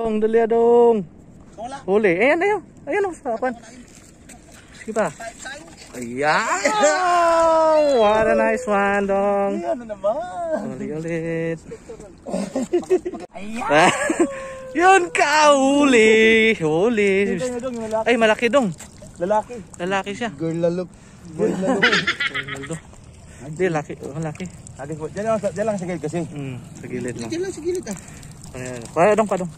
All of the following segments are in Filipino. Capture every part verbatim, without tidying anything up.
Dong, dali dong. Huli. Ayan, ayan. Ayan, oh, sarapan. Sige pa. Ayan. What a nice one, Dong. Ano naman? Huli ulit. Ayan. Yun ka, huli. Huli. Ay, malaki, Dong. Lalaki. Lalaki siya. Girl lalok. Girl lalok. Ronaldo. Hindi, laki. Malaki. Laki po. Diyan lang, diyan lang sa gilid kasi. Hmm, sa gilid lang. Diyan lang sa gilid ah. Ayan. Para dong, pa dong.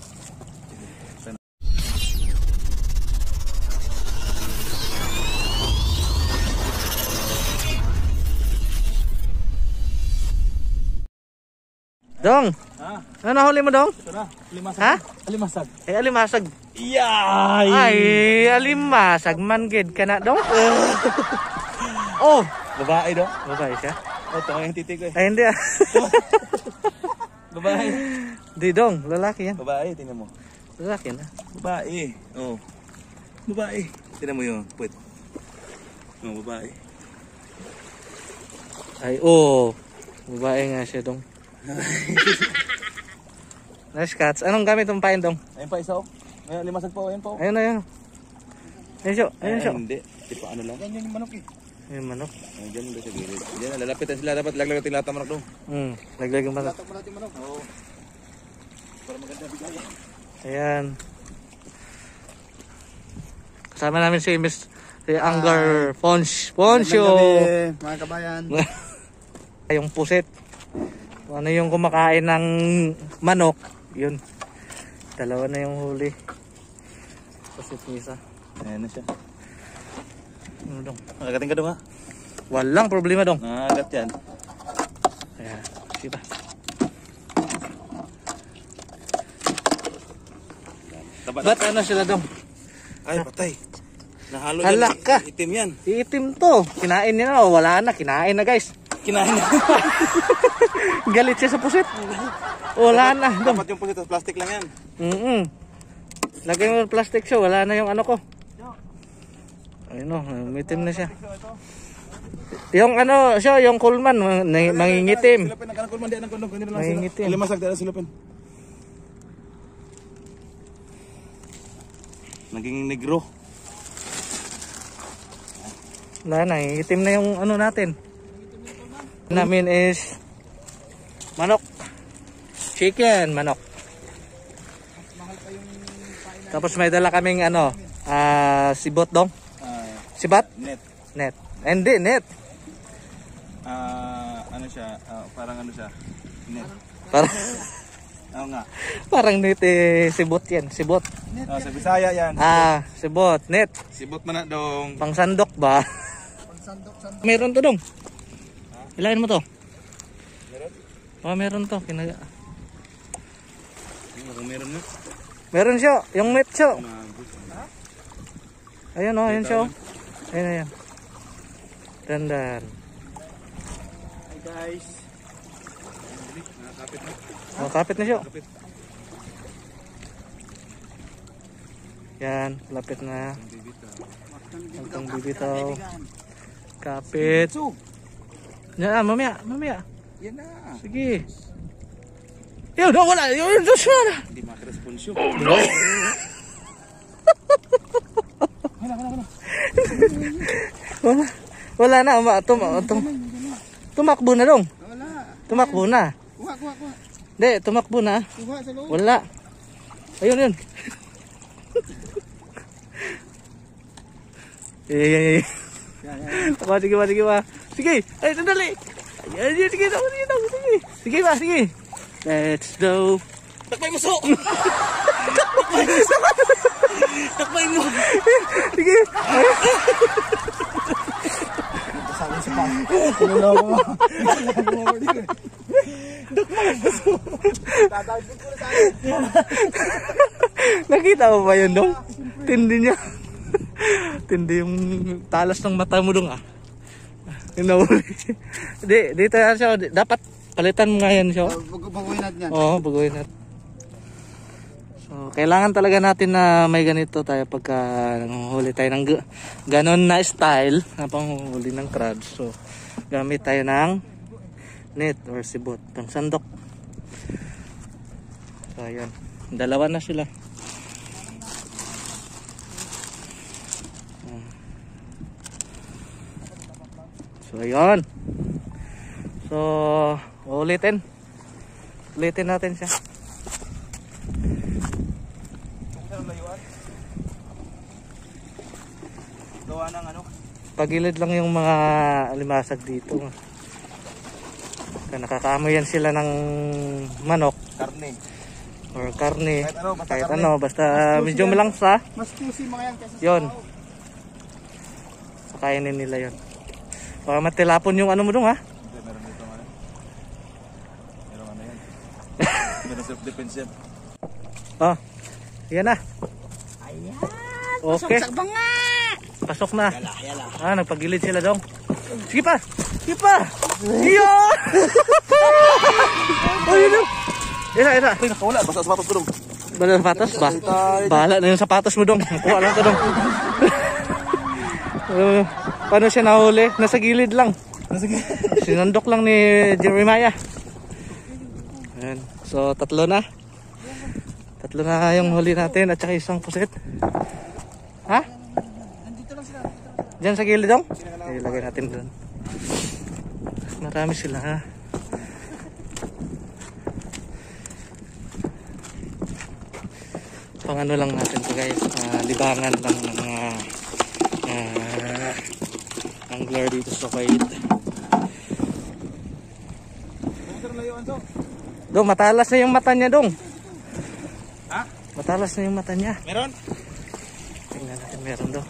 Dong. Ha? Ano nahuli mo, Dong? Ito na. Alimasag. Ha? Alimasag. Ay, alimasag. Yay! Ay, alimasag man gid ka na, Dong. Oh, Babae do. babae siya. Ito yung titig ko eh. Ay, hindi ah. Babae. Di, Dong. Lalaki yan. Babae, tingnan mo. Lalaki na. Babae. Oh. Babae. Tingnan mo yun. Pwede. Oh, babae. Ay, oh. Babae nga siya, Dong. Nice catch. Anong gamit mong pain, Dong? Ayun pa isa oh. Ayun, limasag po. Ayun po. Ayun, ayun. Ayun siya. Ayun siya. Hindi. Di pa ano lang. Yan yung manok eh. Ayun, manok. Ayun, dyan doon sa gilid. Diyan, lalapit na sila. Dapat laglag natin lahat ng manok doon. Hmm, laglag yung manok. Latak mo natin manok. Oo. Para maganda bigay. Ayan. Kasama namin si Miss si Angler Ponch. Poncho. Mga kabayan. Yung puset. Kung ano yung kumakain ng manok, yun. Dalawa na yung huli. Puset misa. Ayan na siya. Ano, Dong? Nagagating ka doon ha? Walang problema, Dong. Nagagat yan. Ayan. Sige pa. Ba't ano sila, Dong? Ay, patay. Nahalo Halak yan. ka. Itim yan. Iitim to. Kinain niya na. Wala na. Kinain na, guys. Kinain na. Galit siya sa pusit. Wala na, Dong. Dapat yung pusit, plastic lang yan. Mm -mm. Lagay mo yung plastic siya. Wala na yung ano ko. Ayun o. Umitim na siya. Yung ano siya, yung kulman. Mangingitim. Silupin, ang kulman, di ang kulman. Mangingitim. Limasag, di ang silupin. Naging negro. Wala na. Itim na yung ano natin. Namin is manok. Chicken, manok. Tapos may dala kaming ano, ah, sibot, Dong. Uh, Sibat? net. Net. Hindi, net. Ah, ano siya? ah, parang ano siya? Net. Parang, Oo nga. parang net eh, sibot yan. Sibot. Ah, sa Bisaya yan. Ah, sibot. Net. Sibot man na dong. Pangsandok ba? Meron to, Dong. Ilahin mo to. Meron? Oh, meron to. Kinaga. Kung meron na. Meron siya. Yung net siya. Magus. Ayun oh, ayun siya. Oh. Ayun, ayun. Dandan. Hi guys. Nakakapit na. Oh, kapit na siya. Kapit. Yan, lapit na. Hanggang bibitaw. Kapit. Yan, ah, mamaya, mamaya. Yan na. Sige. Yun, oh, wala. Yun, Joshua na. Hindi makaresponsyo. No. Wala, wala, wala. Wala. Wala na. Uma, tum, tum, tumakbo na, Dong. Wala. Tumakbo na. Kuha, kuha, kuha. Hindi, tumakbo na. Kuha sa loob. Wala. Ayun, yun. Eh, eh, eh. Apa, sige ba, sige ba. Sige, ay, sandali. Ay, sige, sige, sige, sige. Sige ba, sige. Let's go. Takpay mo so! Takpay mo so! Takpay mo! Sige. Sabi sa pa. Tulungan ko mo. Takpay mo so! Tatawagin ko na sa akin. Nakita mo ba yun, Dong? Tindi niya. Tindi yung talas ng mata mo, Dong, ah. Inahuli. Di, dito yan siya. Dapat palitan mo nga yan siya. Baguhin natin yan. Oo, baguhin natin. So, kailangan talaga natin na may ganito tayo pagka nanguhuli tayo ng ganon na style na panguhuli ng crab. So, gamit tayo ng net or sibot, pang sandok. So, ayan. Dalawa na sila. So ayun. So ulitin. Ulitin natin siya. Gawa ng ano? Pagilid lang yung mga alimasag dito. Kaya nakakaamoy yan sila ng manok Karne. or karne. Kahit ano, basta Kahit karne. ano, basta medyo malangsa. Mas juicy mga yan kasi Yun. Pakainin nila yun. Baka matilapon yung ano mo dong ha. Hindi, meron dito ano. Meron ano yan. Meron self-defense yan. Oh, yan na. ayan. Okay. Pasok sa banga. Pasok na. Yala, yala. Ah, nagpagilid sila dong. Sige pa! Sige pa! Yan! Oh, yun yun. Isa, isa. Ay, nakawala. Basta sapatos ko dong. Bala sapatos ba? Bahala na yung sapatos mo dong. Kuha lang ko dong. Uh, paano siya nahuli? Nasa gilid lang. Sige. Sinundok lang ni Jeremiah. Ayan. So, tatlo na. Tatlo na yung huli natin at saka isang puset. Ha? Nandito lang sila. Diyan sa gilid dong? Ilagay natin doon. Marami sila ha. Pang ano lang natin to guys. Uh, libangan lang ng mga uh, angler dito sa Kuwait. Dong, matalas na yung mata niya dong. Ha? Matalas na yung mata niya. Meron? Tingnan natin meron daw.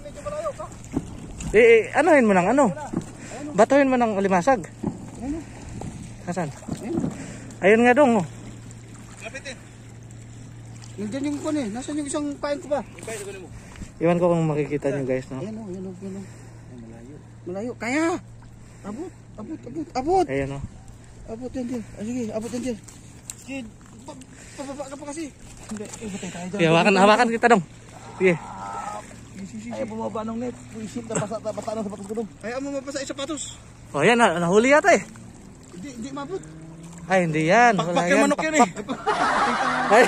Eh, eh anuhin mo ng ano? Batuhin mo ng alimasag. Nasaan? Ayun nga dong. Oh. Lapitin. Nandiyan yung kone. Nasaan yung isang pain ko ba? Ipay sa mo. Iwan ko kung makikita nyo guys. No? Ayan o, ayan o, ayan o. Malayo. Malayo. Kaya. Abot, abot, abot, abot. Ayan o. Abot yan din. Ah, sige, abot yan din. Sige, pa- pababa ka pa kasi. Hindi, eh, batay tayo dyan. Sige, hawakan, hawakan kita dong. Sige. Ay, bumaba ng net. Puisit na basa, basa ng sapatos ko dong. Kaya mo mapasa yung sapatos. O yan, na, nahuli yata eh. Hindi, hindi mabot. Ay, hindi yan. Wala Pakpak yung manok yan eh. Ay.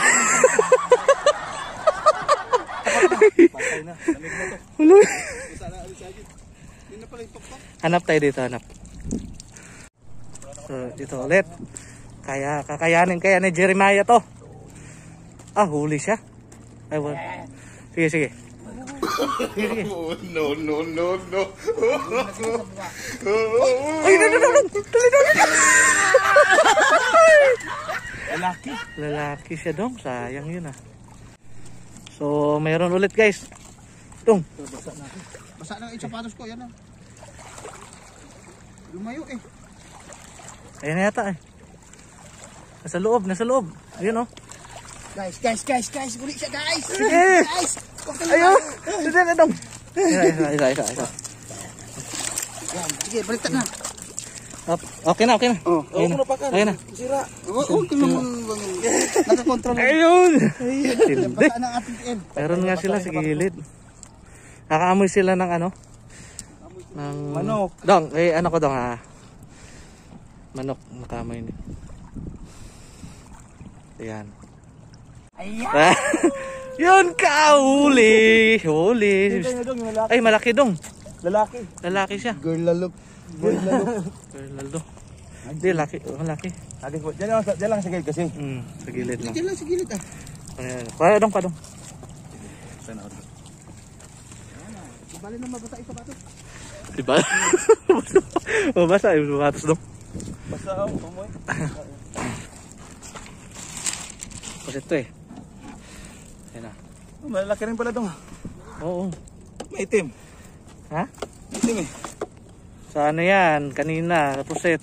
Patay na. Lamig na to. Hulo. Sana alis sa akin. Hindi na pala yung pakpak. Hanap tayo dito, hanap. So, dito ulit. Kaya, kakayanin kaya ni Jeremiah to. Ah, huli siya. Ay, wala. Sige, sige. No, no, no, no. Ay, no, no, no, no. Tuloy, tuloy, tuloy. Lalaki. Lalaki siya dong. Sayang yun ah. So, mayroon ulit guys. Dong. Basa na yung sapatos ko, yan na. Lumayo eh. Ayan na yata eh. Nasa loob, nasa loob. Ayun oh. Guys, guys, guys, guys. Uli siya, guys. Sige. Guys. Huwag kayo Ayun. lumayo. Isa na dong. Isa, isa, isa, isa, isa. Yan, sige, baliktad na. Up. Okay na, okay na. Oh, Ayun na. Ayun na. Sira. Huwag huwag kayo nakakontrol. Ayun. Tindi. Basa ng ating end. Meron nga sila sa gilid. Nakaamoy sila ng ano? Ng Manok. Dong, eh ano ko dong ha? Manok, nakaamoy ni. Ayan. Ayan. Yun ka, huli. Huli. Lalaki. Ay, malaki dong. Lalaki. Lalaki siya. Girl lalok. Girl lalok. Girl, Laldo. Hindi, laki. Oh, laki. Lagi ko. Diyan lang, diyan lang sa gilid kasi. Hmm, sa gilid lang. Diyan lang sa gilid ah. Ayan. Kaya dong, pa dong. Sana ako. Bali na mabasa yung sapatos. Diba? Mabasa, yung lumatas dong. Basta ako, tumoy. Kasi ito eh. Ayan na. Oh, malaki rin pala dong. Oo. Maitim. Ha? Maitim eh. Sa ano yan? Kanina, puset.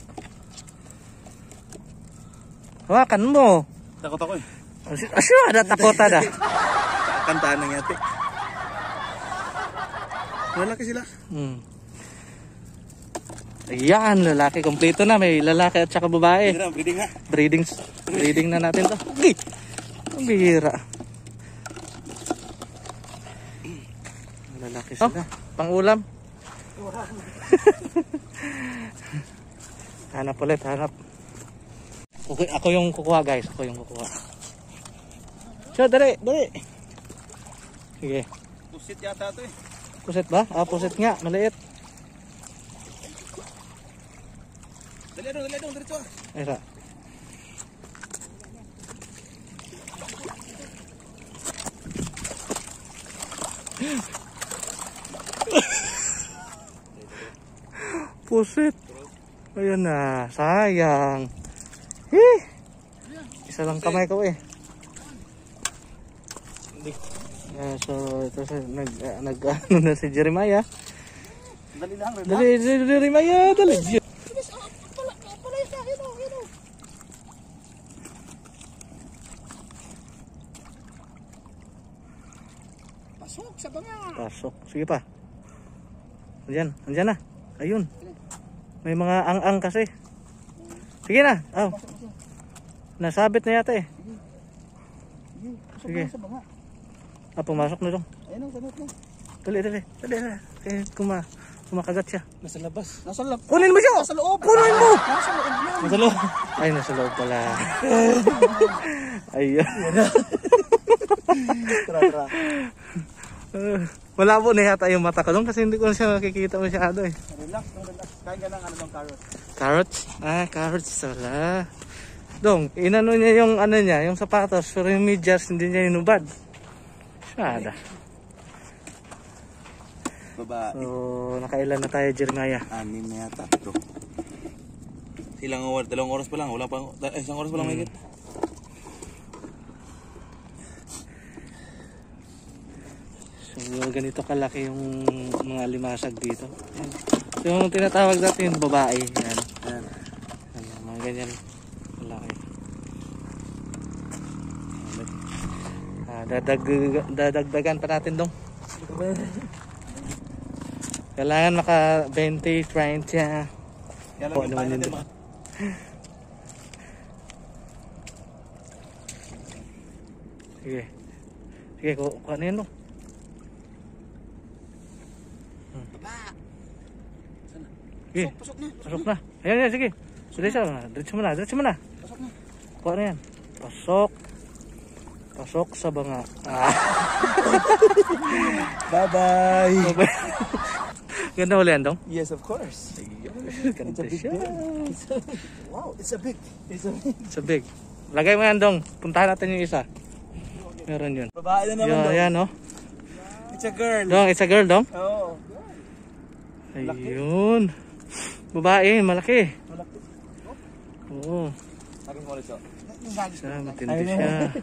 Hawakan mo. Takot ako eh. Asyo, ada takota da. Kantaan ng yate. Lalaki sila. Hmm. Ayan, lalaki. Kompleto na. May lalaki at saka babae. Hindi na, breeding ha. Breeding, breeding na natin to. Uy! Ang bihira. Lalaki sila. Pang-ulam. Hanap ulit, hanap. Okay, ako yung kukuha guys. Ako yung kukuha. So, dali, dali. Sige. Pusit yata ito eh. Pusit ba? Ah, pusit nga. Maliit. Dali dong, dali dong, diretso. Ay, sa. Pusit. Ayun na. Sayang. Eh. Isa lang kamay ko eh. Yeah, so ito sa nag uh, nag ano na si Jeremiah. Dali lang, relax. Dali, dali Jeremiah, dali. Pasok sa banga. Pasok. Sige pa. Andiyan, andiyan na. Ayun. May mga ang-ang kasi. Sige na. Oh. Nasabit na yata eh. Pasok Sige. na sa banga. Ah, pumasok na dong. Ayun ang sanot na. Dali, dali. Dali, dali. Kaya kuma, kumakagat siya. Nasa labas. Nasa loob. Kunin mo siya! Nasa loob. Kunin mo! Nasa loob yan. Nasa loob. Ay, nasa loob pala. Ayun. Tara, tara. Uh, malabo na yata yung mata ko dong kasi hindi ko na siya makikita masyado eh. Relax, no, relax. Kain ka ng ano ng carrot. Carrots? Ah, carrots wala. Dong, inano niya yung ano niya, yung sapatos, pero yung medyas hindi niya inubad. Sada. Babae. So, nakailan na tayo, Jeremiah? Anim na yata. Ito. Ilang oras? Dalawang oras pa lang. Wala pa. Eh, isang oras pa lang Hmm. mahigit. So, ganito kalaki yung mga limasag dito. Yan. So, yung tinatawag natin yung babae. Yan. Ayan. Yan, mga ganyan. Kalaki. Ah, dadag, dadagdagan pa natin dong. Kailangan maka twenty, thirty. Kaya lang Oo, yung naman tayo yun natin doon. mga... Sige. Sige, ku kuha na yan dong. Sige, Pasok na. pasok na. Ayan, ayan, sige. Diretso na, diretso mo na, diretso mo na. Pasok na. Kuha na yan. Pasok. Pasok sa banga. Ah. Bye-bye! Ganda huli yan dong. Yes, of course. Ganda siya. Wow, it's a big. It's a big. Sa big. Lagay mo yan dong. Puntahan natin yung isa. Meron yun. Babae na naman Yan, daw. yan oh. It's a girl. Dong, it's a girl dong. Oo. Ayun. Babae, malaki. Malaki. Oo. Akin mo ulit so. Siya, matindi siya.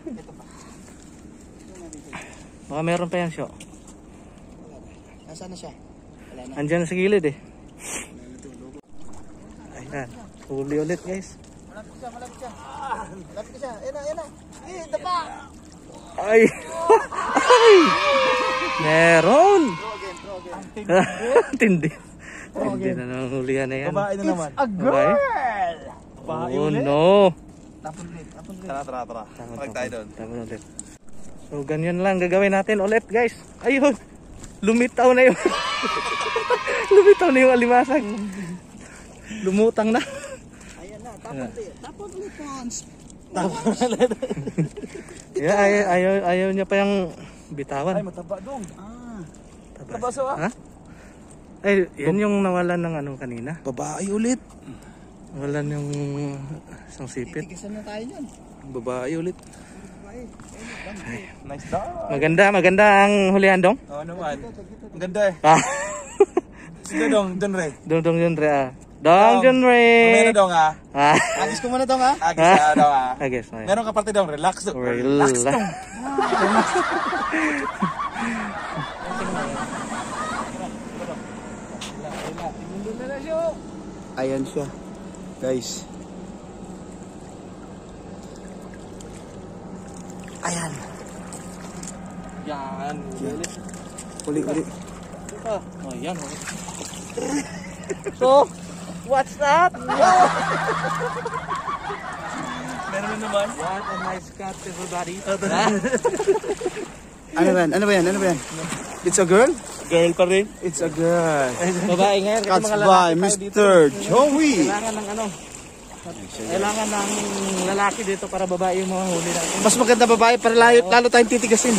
Baka meron pa yan siya. Nasaan na siya? Wala na. Andyan sa gilid eh. Ayan. Huli ulit guys. Malapit siya, malapit siya. Malapit siya. Ayan na, ayan na. Eh, dapa. Ay! Ay! Meron! Go again, go again. Tindi. Tindi na nang hulihan na yan. Babae na naman. A Babae? Babae Oh ulit. no! Tapon ulit, tapon ulit. Tara, tara, tara. Tama, Pag tama, tayo doon. tama ulit. So ganyan lang gagawin natin ulit guys. Ayun! Lumitaw na yung lumitaw na yung alimasag. Lumutang na. Ayan na, tapon ulit. Tapon ulit, Pons. Yeah, ayaw, ayaw, ayaw niya pa yung Ay, bitawan. mataba dong. Ah. Taba so ah. Ha? Ay, yan yung nawalan ng ano kanina. Babae ulit. Nawalan yung isang sipit. Tigisan na tayo dyan. Babae ulit. Babae. Nice dog. Maganda, maganda ang hulihan dong. Oo naman. Ang ganda eh. Ah, Sige dong, dong Ray. dong dong yun re ah. Dong John Mamaya na Ray. dong ah. Ah, Agis ko muna dong ha. Agis na dong ah. I guess. Okay. Meron ka parte dong, relax dong. Relax. Relax dong. Ayan siya. Guys. Ayan. Yan. Uli, uli. Oh, yan. Oh. So, what's that? Meron na naman. What a nice cat, everybody. Ano ba yan? Ano ba yan? Ano ba yan? It's a girl? Girl pa rin. It's a girl. Babae ngayon kasi Catch mga by lalaki tayo dito. Mister Joey. Kailangan ng ano, Kailangan ng lalaki dito para babae yung mga huli natin. Mas maganda babae para lalo, lalo tayong titigasin.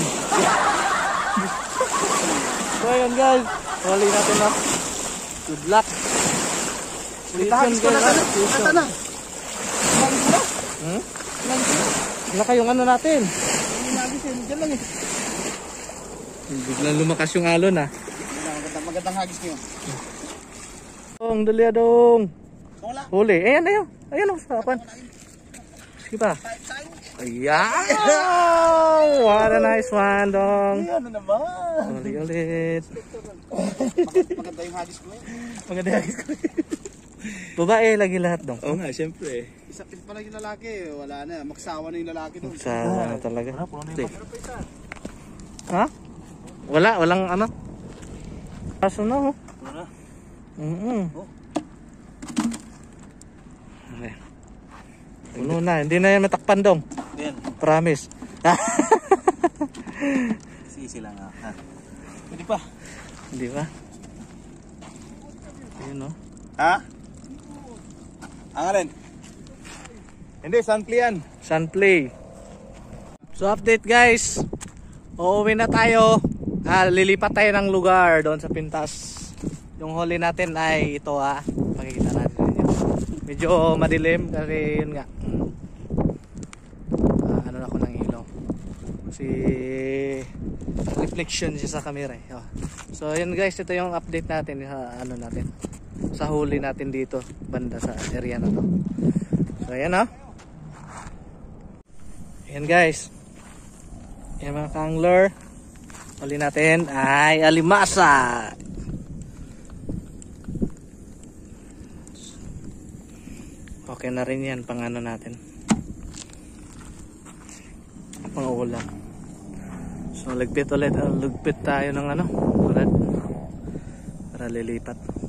So ayun guys, huli natin na. Good luck. Tahagis ko na tayo. Nata na. Hmm? Laka yung ano natin. Hinagis eh. Diyan lang eh. Biglang lumakas yung alon ah. Magandang, magandang hagis niyo. Dong, dali dong. Wala. Huli. Ayan, ayan. Ayan ang sarapan. Sige pa. Ayan. What a nice one, dong. Ano naman? Huli ulit. Maganda yung hagis ko eh. Maganda yung hagis ko. Babae lagi lahat dong. Oo nga, syempre. Isa pin pala yung lalaki. Wala na. Magsawa na yung lalaki doon. Sawa na talaga. Ha? Wala, walang ano. Kaso na oh. Ano? Mm-mm. Oh. Okay. Puno na, hindi na yan matakpan dong. Yan. Promise. Sisi lang ah. Ha? Pwede pa. Hindi ba? Ayun oh. Ha? Ang alin? Hindi, sunplay yan. Sunplay. So update guys. Uuwi na tayo. Ah, lilipat tayo ng lugar doon sa Pintas. Yung huli natin ay ito ha. Makikita natin yun. Medyo madilim kasi yun nga. Ah, ano na ako ng ilaw. Kasi reflection siya sa camera eh. Oh. So yun guys, ito yung update natin sa ano natin. Sa huli natin dito banda sa area na to. So ayan ha. Ayan guys. Ayan mga ka-angler. Huli natin ay alimasa. Okay na rin yan pang ano natin. Pang ulam. So lagpit ulit. Uh, lagpit tayo ng ano. Para, para lilipat.